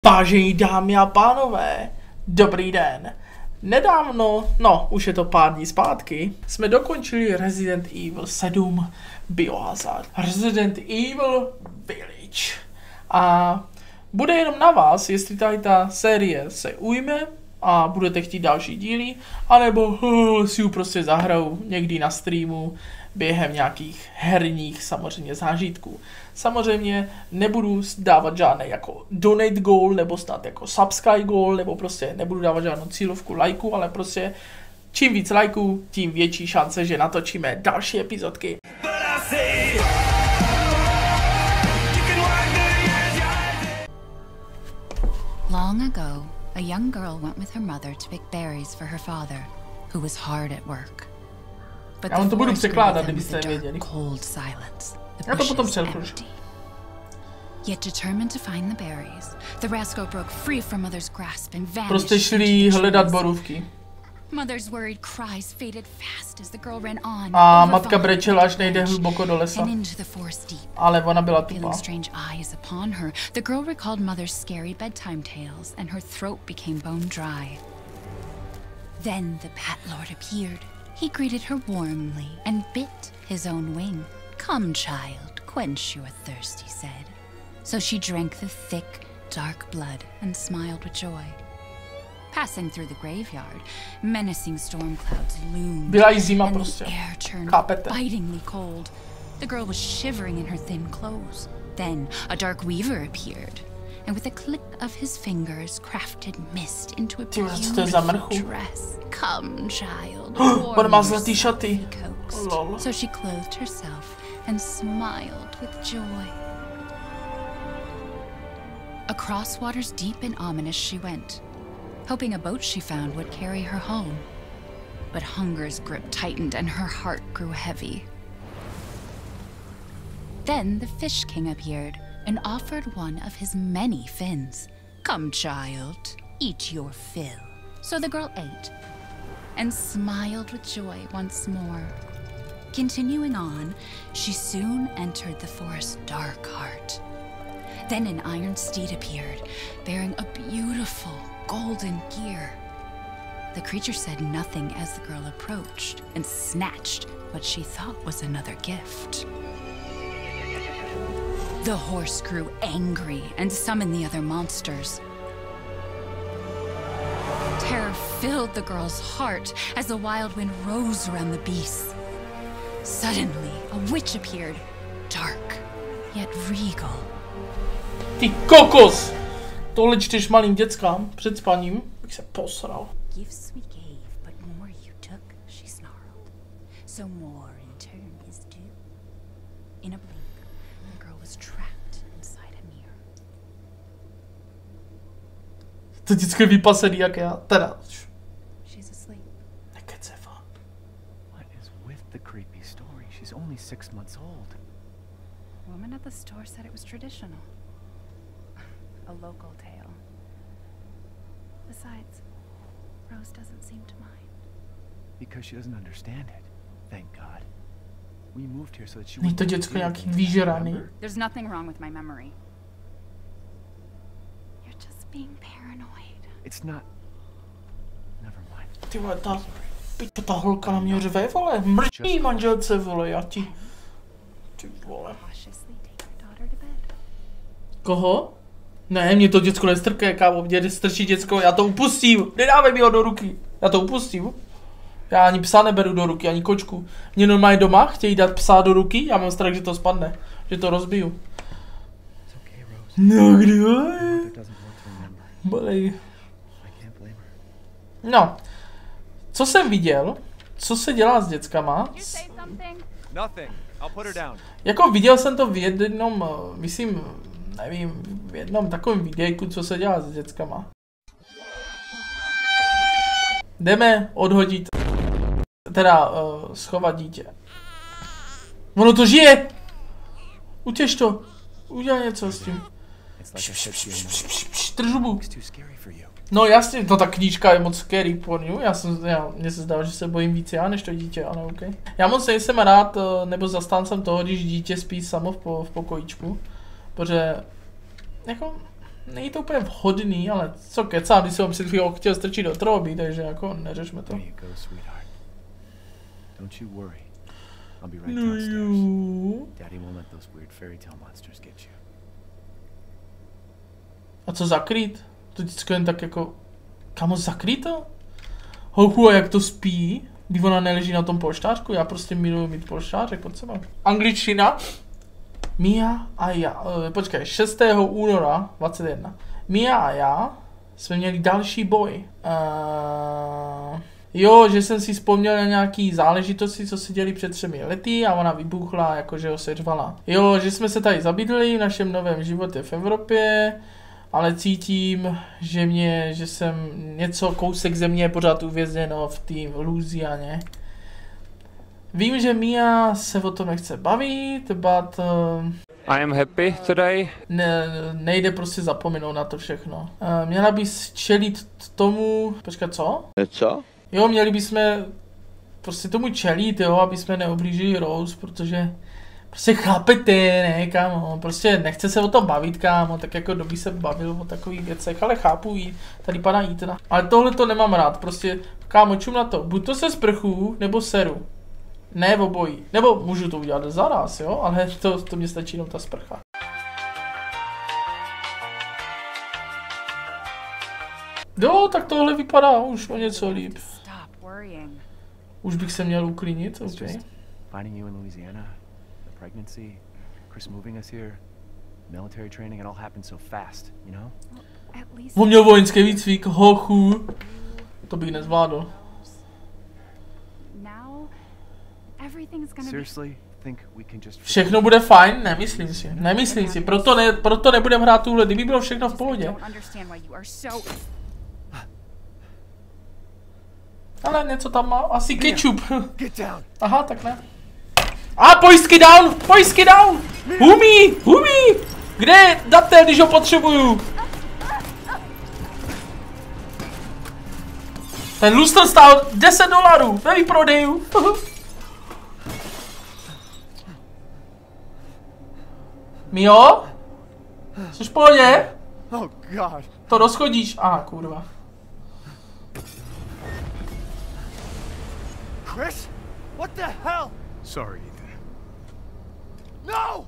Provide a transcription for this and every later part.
Vážení dámy a pánové, dobrý den. Nedávno, no už je to pár dní zpátky, jsme dokončili Resident Evil 7 Biohazard. Resident Evil Village. A bude jenom na vás, jestli tady ta série se ujme a budete chtít další díly, anebo si ji prostě zahraju někdy na streamu během nějakých herních samozřejmě zážitků. Samozřejmě nebudu dávat žádné jako donate goal, nebo snad jako subscribe goal, nebo prostě nebudu dávat žádnou cílovku lajku, ale prostě čím víc lajků, tím větší šance, že natočíme další epizodky. Long ago, a young girl went with her mother to pick berries for her father, who was hard at work. But the forest greeted them with a dark, cold silence. The bushes empty. Yet determined to find the berries, the rascal broke free from Mother's grasp and vanished into the trees. Mother's worried cries faded fast as the girl ran on. A matka brečela, až nejde hluboko do lesa. And into the forest deep. Ale ona byla tupá. Feeling strange eyes upon her, the girl recalled Mother's scary bedtime tales, and her throat became bone dry. Then the Bat Lord appeared. He greeted her warmly and bit his own wing. "Come, child, quench your thirst," he said. So she drank the thick, dark blood and smiled with joy. Passing through the graveyard, menacing storm clouds loomed, and the air turned bitingly cold. The girl was shivering in her thin clothes. Then a dark weaver appeared, and with a click of his fingers crafted mist into a beautiful dress. "Come, child, warm yourself," he coaxed. So she clothed herself and smiled with joy. Across waters deep and ominous she went, hoping a boat she found would carry her home. But hunger's grip tightened and her heart grew heavy. Then the Fish King appeared and offered one of his many fins. "Come, child, eat your fill." So the girl ate and smiled with joy once more. Continuing on, she soon entered the forest's dark heart. Then an iron steed appeared, bearing a beautiful golden gear. The creature said nothing as the girl approached and snatched what she thought was another gift. The horse grew angry and summoned the other monsters. Terror filled the girl's heart as the wild wind rose around the beasts. Suddenly, a witch appeared, dark, yet regal. Ty kokos! Tohle čteš malým dětskám před spaním, bych se posral. "Gifts we gave, but more you took," she snarled. "So more in turn is due." In a blink, the girl was trapped inside a mirror. To dětské vypasený jak já, teda. She's asleep. Nekecefa. What is with the creepy story? She's only 6 months old. The woman at the store said it was traditional. A local tale. Besides, Rose doesn't seem to mind. Because she doesn't understand it. Thank God. We moved here so that she Není to děcko nějaký vyžraný? There's nothing wrong with my memory. You're just being paranoid. It's not. Never mind. Ty vole, ta holka na mě řve, vole. Mrtí manželce, vole, já ti. Ty vole. Koho? Ne, mě to děcko nestrké, kámo, mě strčí děcko, já to upustím, nedávej mi ho do ruky, já to upustím. Já ani psa neberu do ruky, ani kočku. Mě normálně doma chtějí dát psa do ruky, já mám strach, že to spadne, že to rozbiju. No, kdo je? Bolej. No, co jsem viděl, co se dělá s děckama? Jako viděl jsem to v jednom, myslím, nevím, v jednom takovém videjku, co se dělá s děckama. Jdeme odhodit, teda schovat dítě. Ono to žije! Utěž to, udělej něco s tím. Drž hubu. No jasně, to ta knížka je moc scary pornu, mně se zdá, že se bojím víc já než to dítě, ale ok. Já moc nejsem rád, nebo zastáncem toho, když dítě spí samo v pokojíčku, protože jako není to úplně vhodný, ale co kecám, když jsem ho před chvílou chtěl strčit do trouby, takže jako neřešme to. Don't you worry. I'll be right downstairs. Daddy won't let those weird fairy tale monsters get you. A co zakrýt? To vždycky jen tak jako... Kamo, zakrýt to? Holku, a jak to spí? Když ona neleží na tom polštářku? Já prostě miluji mít polštářek pod sebou. Angličtina. Mia a já... počkej, 6. února 21. Mia a já jsme měli další boj. Jo, že jsem si vzpomněl na nějaký záležitosti, co se děli před 3 lety a ona vybuchla, jakože ho seřvala. Jo, že jsme se tady zabydleli v našem novém životě v Evropě, ale cítím, že jsem něco, kousek země pořád uvězněno v té Louisianě. Vím, že Mia se o tom nechce bavit, but... I am happy today. Nejde prostě zapomenout na to všechno. Měla bys čelit tomu... Počkat, co? Co? Jo, měli bychom prostě tomu čelit, jo, aby jsme neoblížili Rose, protože prostě chápete, ne, kámo, prostě nechce se o tom bavit, kámo, tak jako doby se bavil o takových věcech, ale chápu jí, tady pana Ethana. Ale tohle to nemám rád, prostě, kámo, čum na to, buď to se sprchu, nebo seru. Ne obojí, nebo můžu to udělat zaraz, jo, ale to mě stačí jenom ta sprcha. Jo, tak tohle vypadá už o něco líp. Už bych se měl uklidnit, ok. Finding you in Louisiana, the pregnancy, Chris moving us here, military training, it all happened so fast, you know? On měl vojenský výcvik, hochu. To bych nezvládl. Všechno bude fajn? Nemyslím si. Proto nebudem hrát tuhle, kdyby bylo všechno v pohodě. Ale něco tam má, asi ketchup. Aha, tak ne. A pojistky down! Humí! Kde je datel, když ho potřebuju? Ten lustr stál $10 ve výprodeju. Mio? Jsi v pohodě? Oh God. To rozchodíš. Aha, kurva. Chris? What the hell? Sorry, Ethan. No!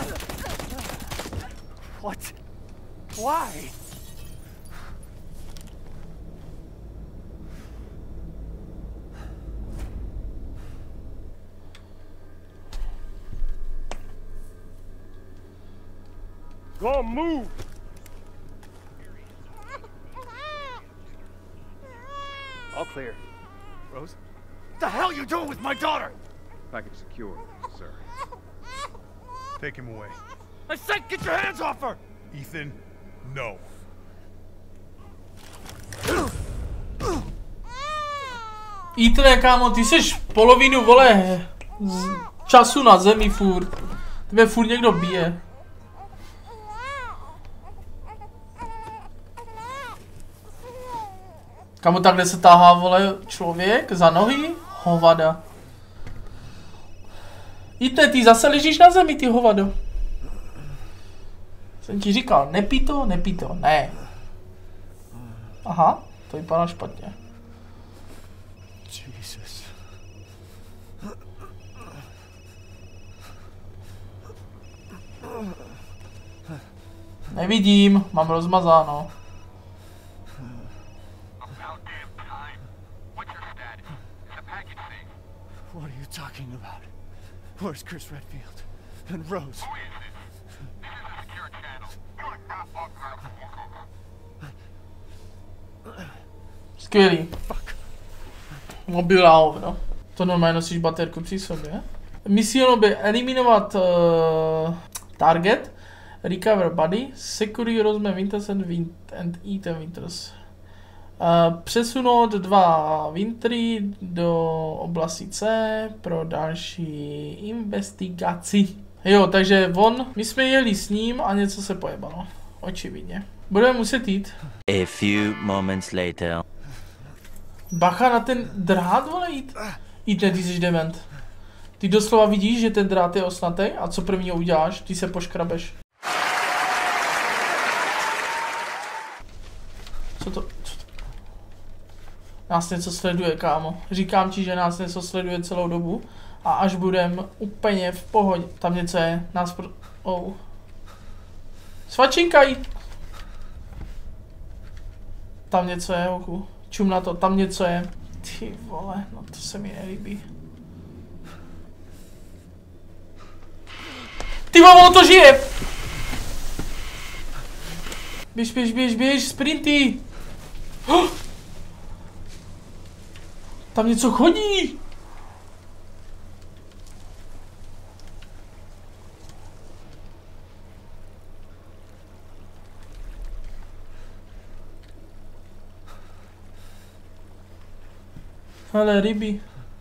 What? Why? Go move! All clear. Rose? What the hell are you doing with my daughter? Package secure, sir. Take him away. I said get your hands off her! Ethan, no. Ethan, kámo, ty jsi polovinu, vole, času na zemi furt. Tebe furt někdo bije. Kamo, takhle se tahá, vole, člověk za nohy? Hovada. Jíte, ty zase ležíš na zemi, ty hovado. Jsem ti říkal, nepí to, ne. Aha, to vypadá špatně. Jesus. Nevidím, mám rozmazáno. What are you talking about? Where's Chris Redfield? And Rose? Who is this? This is a secure channel. You are not authorized. Skvělý. Mobil a hovno. To normálně nosíš baterku při sobě. Misión by eliminovat target, recover body, secure Rose Winters and Ethan Winters. Přesunout 2 Wintry do oblasti C pro další investigaci. Jo, takže my jsme jeli s ním a něco se pojebalo. Očividně. Budeme muset jít. A few moments later. Bacha na ten drát, vole, jít ne, ty jsi dement. Ty doslova vidíš, že ten drát je osnatý a co prvního uděláš, ty se poškrabeš. Co to? Nás něco sleduje, kámo. Říkám ti, že nás něco sleduje celou dobu. A až budem úplně v pohodě. Tam něco je. Svačinkaj! Tam něco je, hochu. Čum na to, tam něco je. Ty vole, no to se mi nelíbí. Ty vole, ono to žije! Běž, sprinty! Tam něco chodí! Ale ryby.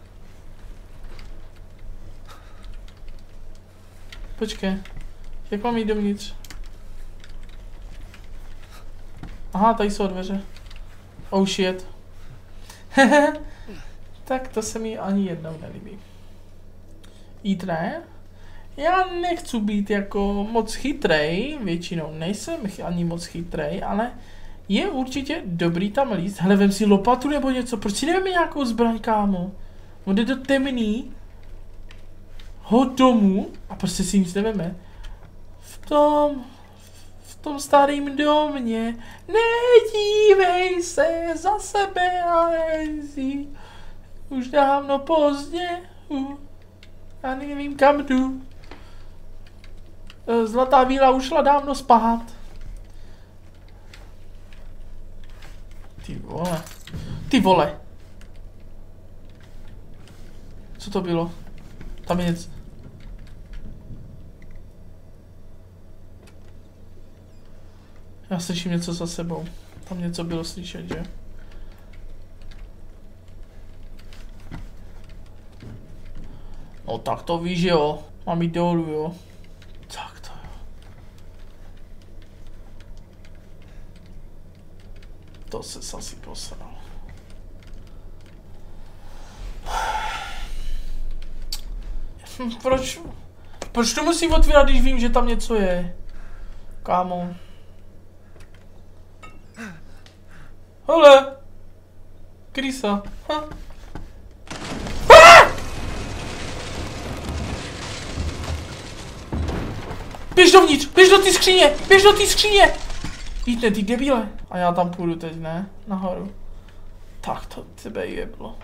Počkej. Jak mám jít dovnitř? Aha, tady jsou dveře. Oh shit. Tak to se mi ani jednou nelíbí. Jít ne? Já nechci být jako moc chytrej, většinou nejsem ani moc chytrej, ale je určitě dobrý tam líst. Hele, vem si lopatu nebo něco, proč si neveme nějakou zbraň, kámo? On jde do temný domu a prostě si nic neveme. V tom starém domě nedívej se za sebe a jsi už dávno pozdě. Já nevím kam jdu. Zlatá víla ušla dávno spát. Ty vole. Co to bylo? Tam je něco. Já slyším něco za sebou. Tam něco bylo slyšet, že? No tak to víš, jo. Mám jít dolů, jo. Tak to jo. To se asi posral. Proč to musím otvírat, když vím, že tam něco je? Kámo. Hele! Krysa. Běž dovnitř! Běž do té skříně! Běž do té skříně! Víte, ty debíle. A já tam půjdu teď, ne? Nahoru. Tak to tebe jeblo.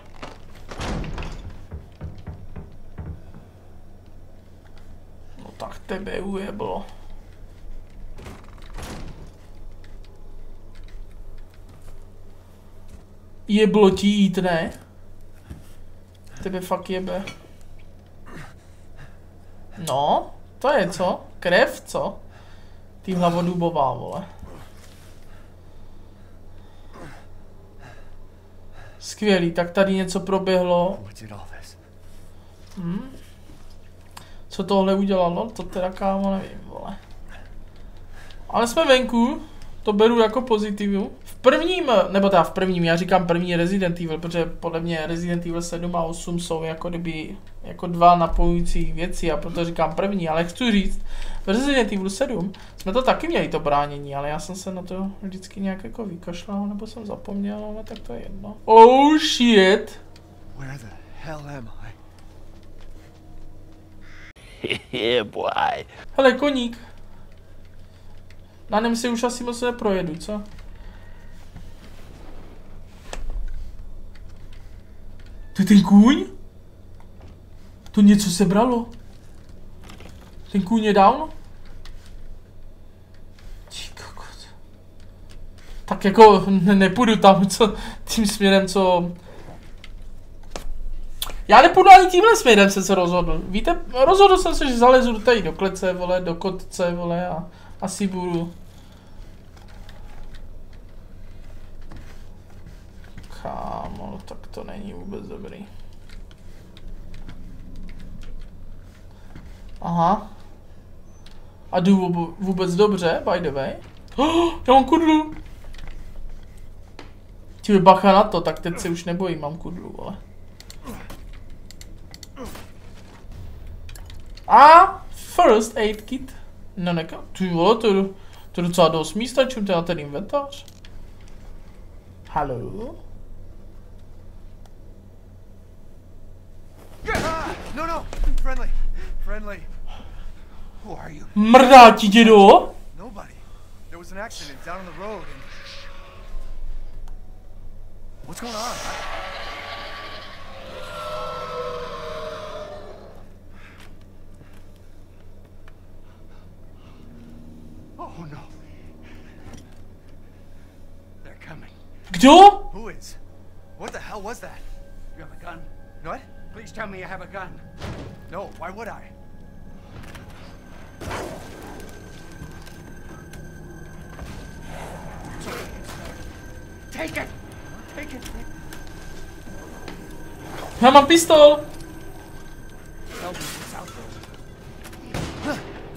No tak tebe ujeblo. Jeblo ti jít, ne? Tebe fakt jebe. No, to je co? Krev, co? Ty hlavodubová, vole. Skvělý, tak tady něco proběhlo. Co tohle udělalo? To teda, kámo, nevím, vole. Ale jsme venku, to beru jako pozitivu. V prvním, já říkám první Resident Evil, protože podle mě Resident Evil 7 a 8 jsou jako kdyby jako dva napojující věci a proto říkám první, ale chci říct, v Resident Evil 7 jsme to taky měli to bránění, ale já jsem se na to vždycky nějak jako vykašlal, nebo jsem zapomněl, ale tak to je jedno. Oh shit! Where the hell am I? Yeah, boy. Hele, koník. Na něm si už asi moc neprojedu, co? To je ten kůň? To něco sebralo. Ten kůň je down? Tak jako nepůjdu tam, co tím směrem, co... Já nepůjdu ani tímhle směrem, jsem se rozhodl. Víte, rozhodl jsem se, že zalezu tady do klece, vole, do kotce, vole, a asi budu... Kámo, tak to není vůbec dobrý. Aha. A jdu vůbec dobře, by the way. Já mám kudlu. Ty bacha na to, tak teď se už nebojím, mám kudlu, vole. A first aid kit. No neka, ty vole, to je docela dost místa, čím teda ten inventář. Haló? No, no! Friendly! Friendly! Who are you? Mrdáti, dědo? Nobody. There was an accident down on the road and... What's going on? Oh no. They're coming. Kdo? Who is? What the hell was that? You have a gun? What? Please tell me you have a gun. No, why would I? Take it! Take it! Já mám pistol. Tell me what's out there.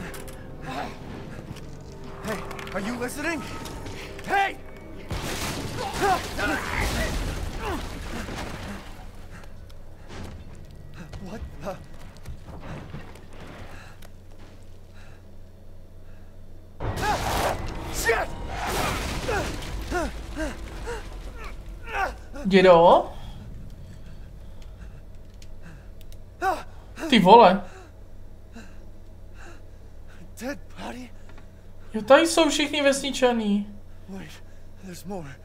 Hey, are you listening? Hey! What the? Shit! Dědo? Ty vole. Dead body? Jo, tady jsou všichni vesničaný. Wait, there's more.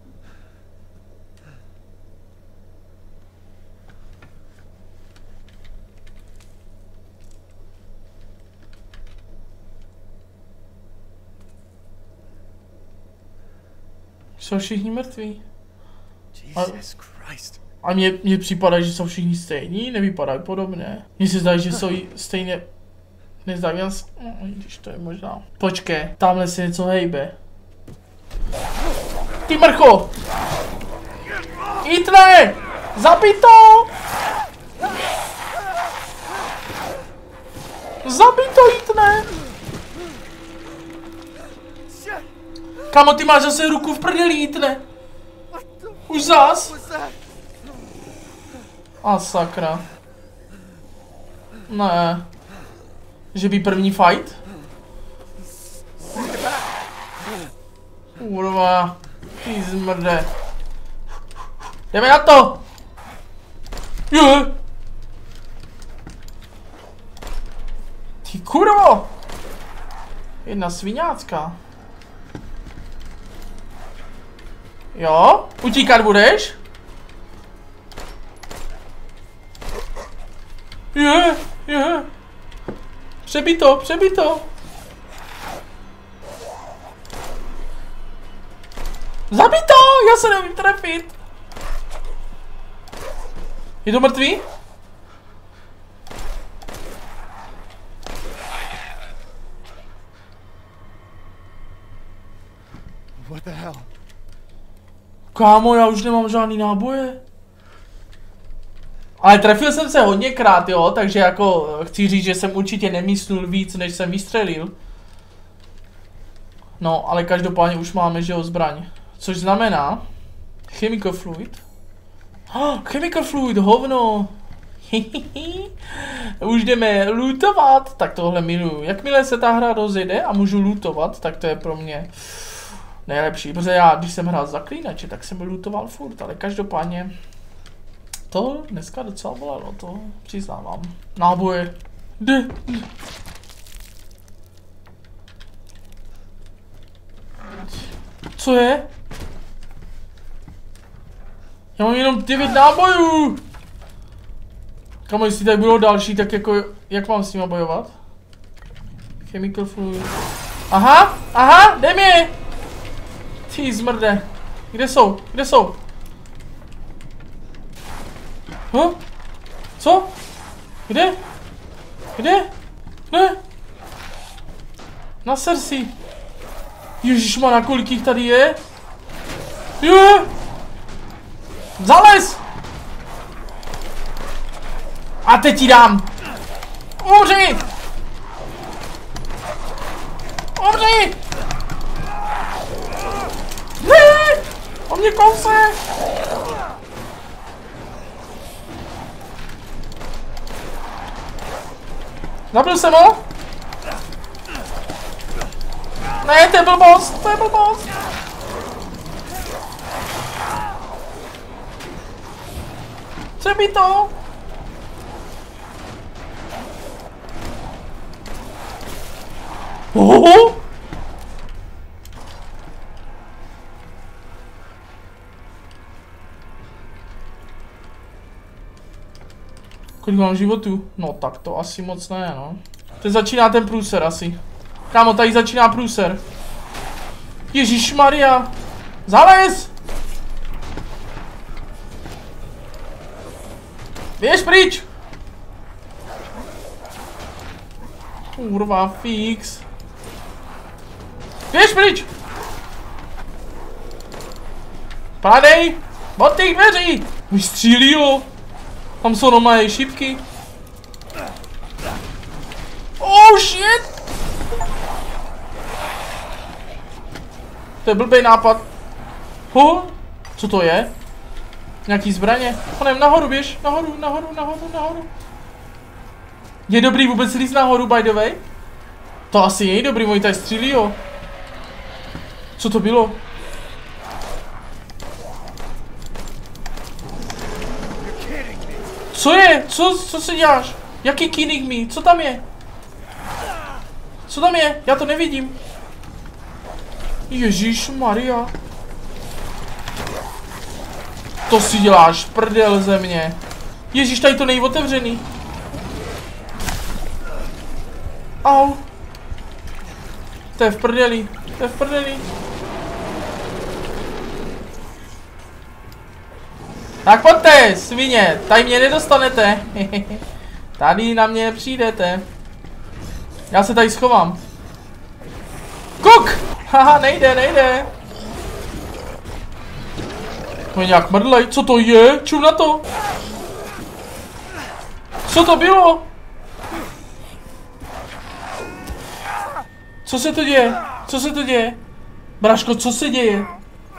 Jsou všichni mrtví. Jesus Christ. A mně připadá, že jsou všichni stejní, nevypadají podobně. Mně se zdá, že jsou stejně... Nezdají jas... Když to je možná... Počkej, tamhle se něco hejbe. Ty mrcho! Jitne! Zabij to! Zabij to, Jitne! Kámo, ty máš zase ruku v prdeli, Jitne! Už zas? A sakra. Ne. Že by první fight? Kurva. Ty zmrde. Jdeme na to! Je. Ty kurvo! Jedna sviňácka. Jo? Utíkat budeš? Je. Přebij to, přebij to. Zabij to, já se nevím trefit. Je to mrtvý? What the hell? Kámo, já už nemám žádný náboje. Ale trefil jsem se hodněkrát, jo, takže jako chci říct, že jsem určitě nemyslel víc, než jsem vystřelil. No, ale každopádně už máme, že jo, zbraň. Což znamená... Chemical fluid. Chemical fluid, hovno. Už jdeme lootovat, tak tohle miluju. Jakmile se ta hra rozjede a můžu lootovat, tak to je pro mě nejlepší. Protože já, když jsem hrál Zaklínače, tak jsem lootoval furt, ale každopádně... To dneska docela bolelo, to přiznávám. Náboje. Jde. Co je? Já mám jenom 9 nábojů. Kamo, jestli tady budou další, tak jako, jak mám s nima bojovat? Chemical fluid. Aha, dej mi! Ty zmrde. Kde jsou? Co? Kde? Ne? Na Cersei. Ježišmarja, kolik jich tady je? Zalez! A teď ti dám! Umři! Ne! On mě kouse! Zabil jsem ho? Ne, to je blbost! Střebí to! Oho! Kolik mám životů? No tak to asi moc ne, no. Teď začíná ten průser asi. Kámo, tady začíná průser. Ježišmarja! Zalez! Běž pryč! Kurva, fix. Běž pryč! Padej! Od těch dveří! Vystřílí ho! Tam jsou normálně šipky. Oh shit! To je blbý nápad. Co to je? Nějaký zbraně? Honem, nahoru běž, nahoru. Je dobrý vůbec líst nahoru, by the way? To asi je dobrý, oni tady střílí, jo. Co to bylo? Co je? Co si děláš? Jaký kidding me? Co tam je? Co tam je? Já to nevidím. Ježíšmarja. To si děláš, prdel ze mě. Ježíš, tady to není otevřený. Au. To je v prdeli. Tak pojďte, svině, tady mě nedostanete. Tady na mě nepřijdete. Já se tady schovám. Kuk! Haha, nejde. Oni nějak mrdlej, co to je? Čum na to. Co to bylo? Co se to děje? Braško, co se děje?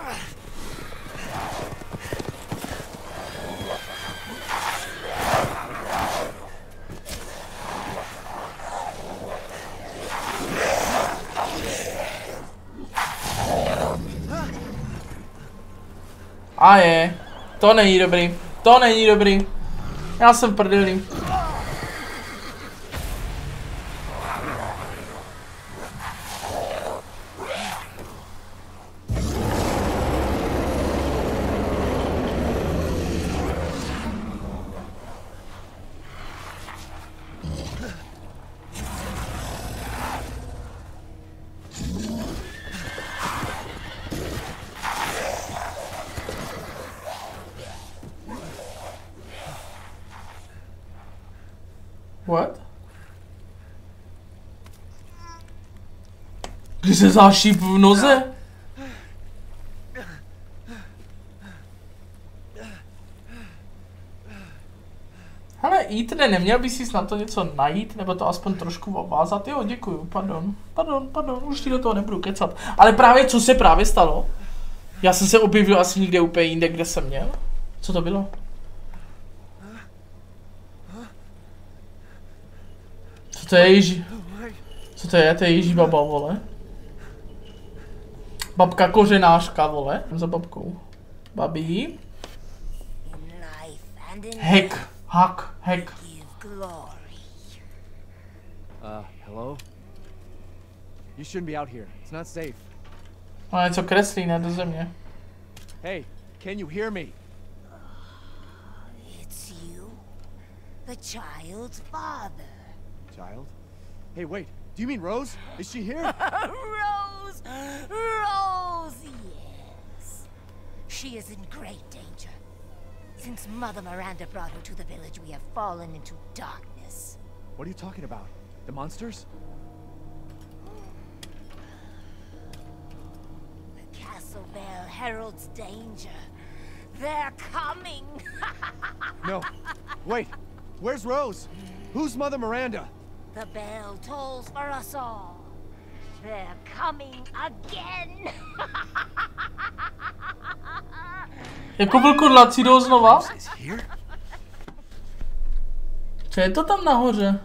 A je, to není dobrý. Já jsem prdeli. What? Kdy se zášíp v noze? Hele, Ethan, neměl bys si na to něco najít, nebo to aspoň trošku ovázat? Jo, děkuju, pardon, už ti do toho nebudu kecat. Ale právě, co se právě stalo? Já jsem se objevil asi někde úplně jinde, kde jsem měl. Co to bylo? Co to je Ježí? Co to je? To je Ježí baba, vole. Babka kořenářka, vole. Za babkou. Babí. Hack. Hello? You shouldn't be out here. It's not safe. Ale něco kreslí, ne, do země. Hey, can you hear me? It's you, the child's father. Child? Hey, wait. Do you mean Rose? Is she here? Rose, yes. She is in great danger. Since Mother Miranda brought her to the village, we have fallen into darkness. What are you talking about? The monsters? The castle bell heralds danger. They're coming. No. Wait. Where's Rose? Who's Mother Miranda? The bell tolls for us all. They're coming again. Jako vlkodlací jdou znova? Co je to tam nahoře?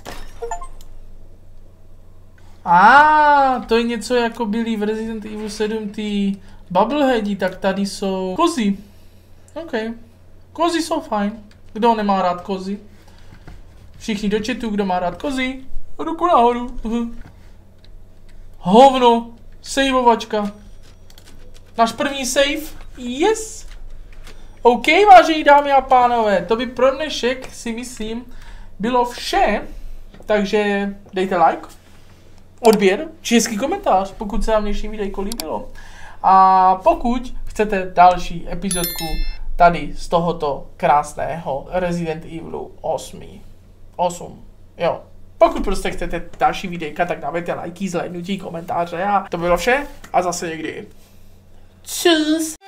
To je něco jako byli v Resident Evil 7 ty bubbleheadi, tak tady jsou kozy. OK. Kozy jsou fajn. Kdo nemá rád kozy? Všichni do chatu, kdo má rád kozy? Ruku nahoru. Hovno. Saveovačka. Náš první save. Yes. OK, vážení dámy a pánové, to by pro dnešek, si myslím, bylo vše. Takže dejte like, odběr, či hezký komentář, pokud se vám dnešní videjko líbilo. A pokud chcete další epizodku tady z tohoto krásného Resident Evilu 8. Jo. Pokud prostě chcete další videjka, tak dávajte lajky, zhlédnutí, komentáře a to bylo vše a zase někdy. Tschüss.